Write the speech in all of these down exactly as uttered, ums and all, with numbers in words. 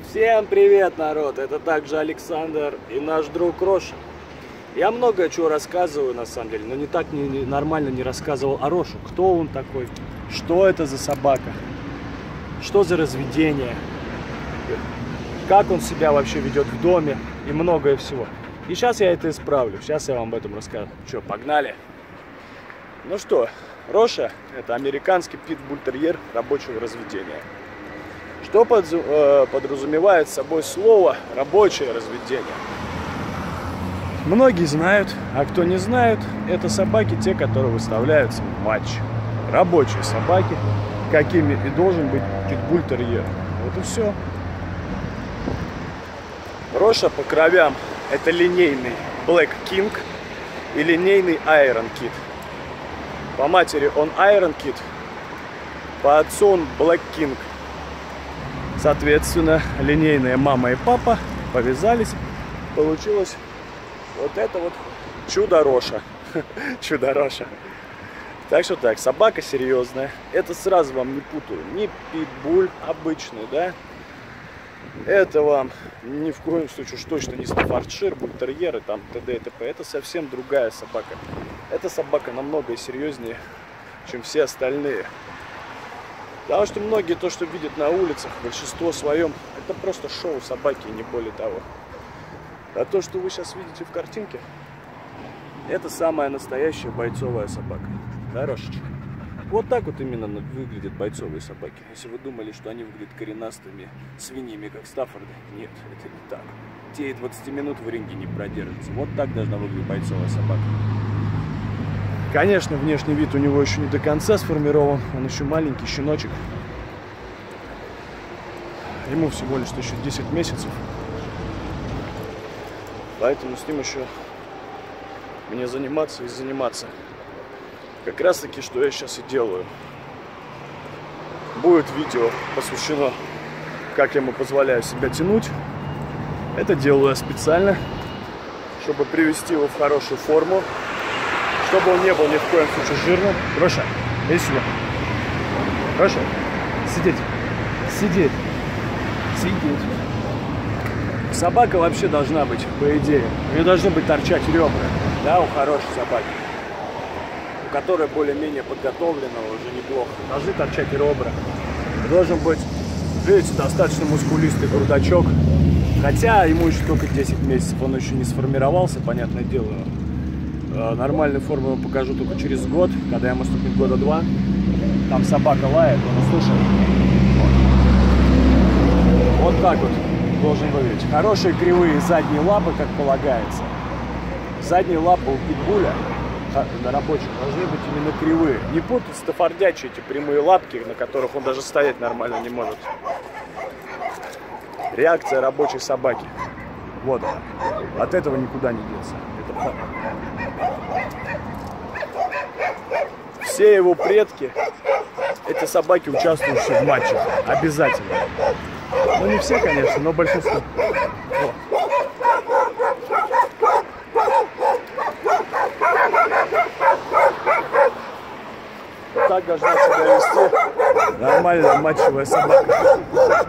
Всем привет, народ! Это также Александр и наш друг Роша. Я много чего рассказываю, на самом деле, но не так не, не, нормально не рассказывал о Рошу. Кто он такой? Что это за собака? Что за разведение? Как он себя вообще ведет в доме? И многое всего. И сейчас я это исправлю. Сейчас я вам об этом расскажу. Че, погнали? Ну что, Роша – это американский питбуль-терьер рабочего разведения. Что подразумевает собой слово «рабочее разведение»? Многие знают, а кто не знает, это собаки, те, которые выставляются в матч. Рабочие собаки, какими и должен быть питбуль-терьер. Вот и все. Роша по кровям – это линейный Black King и линейный Iron Kid. По матери он Iron Kid, по отцу он Black King. Соответственно, линейные мама и папа повязались, получилось вот это вот чудо Роша. Чудо Роша. Так что так, собака серьезная. Это сразу вам не путаю. Не питбуль обычный, да? Это вам ни в коем случае уж точно не стаффордшир, бультерьеры, там т.д. и т.п. Это совсем другая собака. Эта собака намного серьезнее, чем все остальные. Потому что многие то, что видят на улицах, большинство своем, это просто шоу собаки и не более того. А то, что вы сейчас видите в картинке, это самая настоящая бойцовая собака. Да, Рошечка? Вот так вот именно выглядят бойцовые собаки. Если вы думали, что они выглядят коренастыми свиньями, как Стаффорды, нет, это не так. Те и двадцати минут в ринге не продержатся. Вот так должна выглядеть бойцовая собака. Конечно, внешний вид у него еще не до конца сформирован. Он еще маленький щеночек. Ему всего лишь еще десять месяцев. Поэтому с ним еще мне заниматься и заниматься. Как раз таки, что я сейчас и делаю. Будет видео посвящено, как я ему позволяю себя тянуть. Это делаю я специально, чтобы привести его в хорошую форму. Чтобы он не был ни в коем случае жирным. Роша, иди сюда. Роша, сидеть. Сидеть. Сидеть. Собака вообще должна быть, по идее, у нее должны быть торчать ребра. Да, у хорошей собаки. У которой более-менее подготовленного уже неплохо. Должны торчать ребра. Должен быть, видите, достаточно мускулистый грудачок. Хотя ему еще только десять месяцев. Он еще не сформировался, понятное дело. Нормальную форму я покажу только через год, когда ему стукнет года два. Там собака лает, он услышал. Вот. Вот так вот должен выглядеть. Хорошие кривые задние лапы, как полагается. Задние лапы у питбуля на рабочих должны быть именно кривые. Не путать стаффордячие эти прямые лапки, на которых он даже стоять нормально не может. Реакция рабочей собаки. Вот она. От этого никуда не деться. Это факт. Все его предки — это собаки, участвующие в матчах. Обязательно. Ну, не все, конечно, но большинство. Вот. Так должна себя вести нормальная матчевая собака.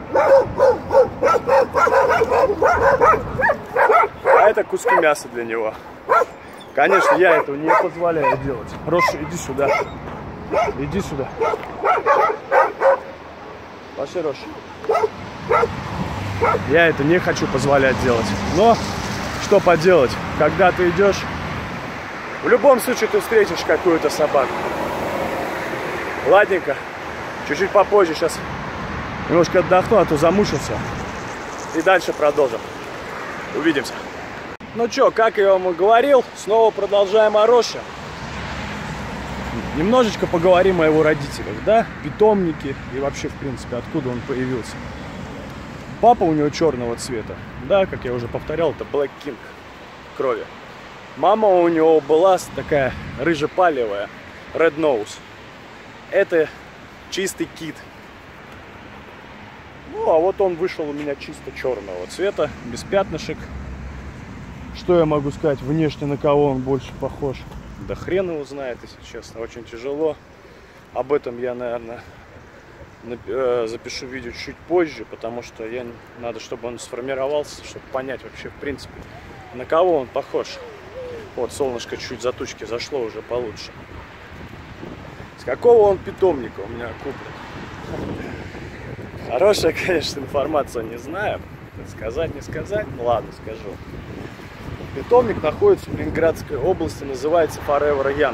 А это куски мяса для него. Конечно, я этого не позволяю делать. Роша, иди сюда. Иди сюда. Пошли, Роша. Я это не хочу позволять делать. Но что поделать, когда ты идешь, в любом случае ты встретишь какую-то собаку. Ладненько. Чуть-чуть попозже сейчас немножко отдохну, а то замучился. И дальше продолжим. Увидимся. Ну что, как я вам и говорил, снова продолжаем о Роше. Немножечко поговорим о его родителях, да, питомнике и вообще, в принципе, откуда он появился. Папа у него черного цвета, да, как я уже повторял, это Black King крови. Мама у него была такая рыжепалевая, Red Nose. Это чистый кит. Ну, а вот он вышел у меня чисто черного цвета, без пятнышек. Что я могу сказать, внешне на кого он больше похож? Да хрен его знает, если честно, очень тяжело. Об этом я, наверное, запишу видео чуть позже, потому что я, надо, чтобы он сформировался, чтобы понять вообще, в принципе, на кого он похож. Вот, солнышко чуть за тучки зашло, уже получше. С какого он питомника у меня куплен? Хорошая, конечно, информация, не знаю. Сказать, не сказать, ну ладно, скажу. Питомник находится в Ленинградской области, называется Forever Young.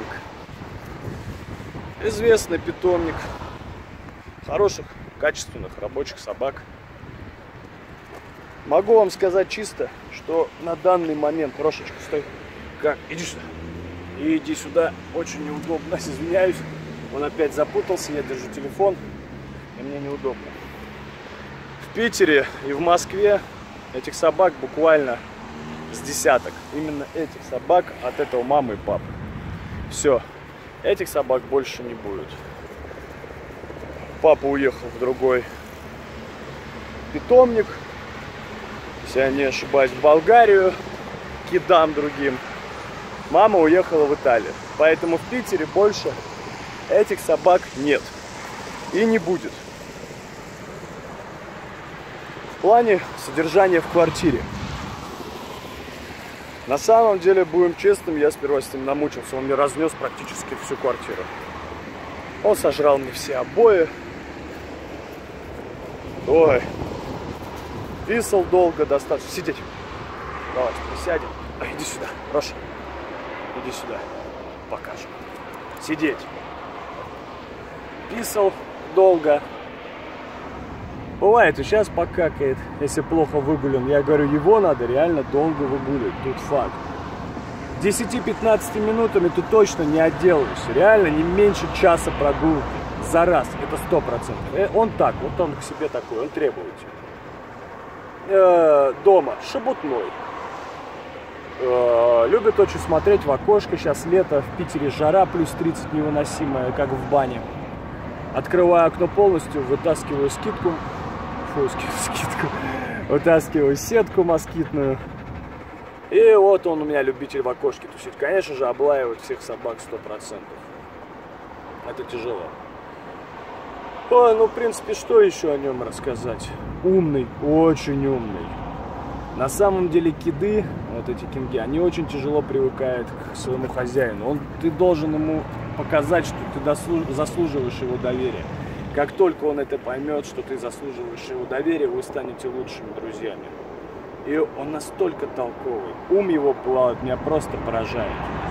Известный питомник хороших, качественных, рабочих собак. Могу вам сказать чисто, что на данный момент, Рошечка, стой, как, иди сюда, иди сюда, очень неудобно, извиняюсь, он опять запутался, я держу телефон, и мне неудобно. В Питере и в Москве этих собак буквально с десяток, именно этих собак от этого мамы и папы. Все, этих собак больше не будет. Папа уехал в другой питомник, если я не ошибаюсь, в Болгарию, к кидам другим. Мама уехала в Италию. Поэтому в Питере больше этих собак нет. И не будет. В плане содержания в квартире. На самом деле, будем честным, я сперва с ним намучился. Он мне разнес практически всю квартиру. Он сожрал мне все обои. Ой. Писал долго, достаточно. Сидеть. Давай, присядем. А, иди сюда, Роша. Иди сюда. Покажем. Сидеть. Писал долго. Бывает, и сейчас покакает, если плохо выгулен. Я говорю, его надо реально долго выгуливать. Тут факт. десятью-пятнадцатью минутами ты точно не отделаешься. Реально не меньше часа прогулки. За раз. Это сто процентов. Он так, вот он к себе такой, он требуется. Дома шебутной. Любит очень смотреть в окошко. Сейчас лето, в Питере жара плюс тридцать невыносимая, как в бане. Открываю окно полностью, вытаскиваю скидку. Фу, скидку. Вытаскиваю сетку москитную. И вот он у меня любитель в окошке тусить. Конечно же, облаивает всех собак сто процентов. Это тяжело. Ой, ну, в принципе, что еще о нем рассказать? Умный, очень умный. На самом деле киды, вот эти кинги, они очень тяжело привыкают к своему хозяину. Он, ты должен ему показать, что ты заслуживаешь его доверия. Как только он это поймет, что ты заслуживаешь его доверия, вы станете лучшими друзьями. И он настолько толковый. Ум его плавает, меня просто поражает.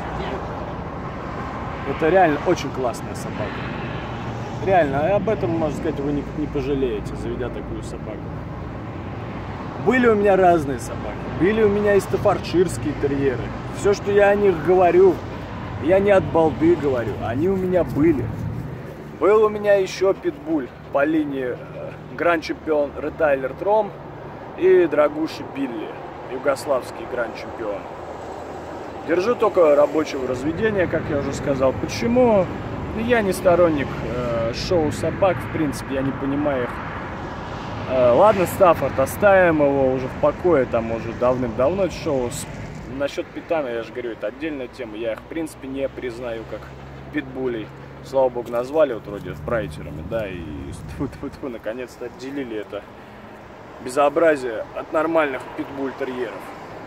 Это реально очень классная собака. Реально, об этом, можно сказать, вы не, не пожалеете, заведя такую собаку. Были у меня разные собаки. Были у меня и стаффордширские терьеры. Все, что я о них говорю, я не от балды говорю. Они у меня были. Был у меня еще питбуль по линии гранд-чемпион Ротвейлер Тром и Драгуши Билли, югославский гранд-чемпион. Держу только рабочего разведения, как я уже сказал. Почему? Я не сторонник э, шоу собак, в принципе, я не понимаю их. Э, ладно, Стаффорд, оставим его уже в покое, там уже давным-давно это шоу. С... Насчет питания, я же говорю, это отдельная тема. Я их, в принципе, не признаю как питбулей. Слава богу, назвали вот вроде брайтерами, да, и тьфу-тьфу-тьфу, наконец-то отделили это безобразие от нормальных питбуль-терьеров.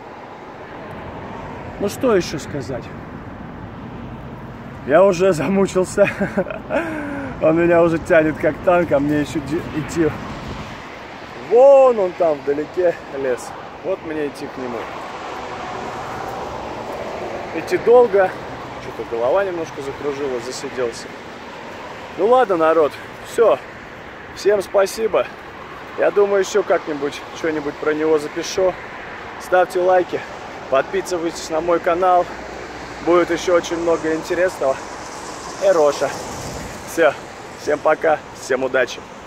Ну что еще сказать? Я уже замучился. Он меня уже тянет как танк, а мне еще идти. Вон он там вдалеке лес. Вот мне идти к нему. Идти долго. Что-то голова немножко закружилась, засиделся. Ну ладно, народ. Все. Всем спасибо. Я думаю, еще как-нибудь что-нибудь про него запишу. Ставьте лайки. Подписывайтесь на мой канал. Будет еще очень много интересного. И Роша. Все. Всем пока. Всем удачи.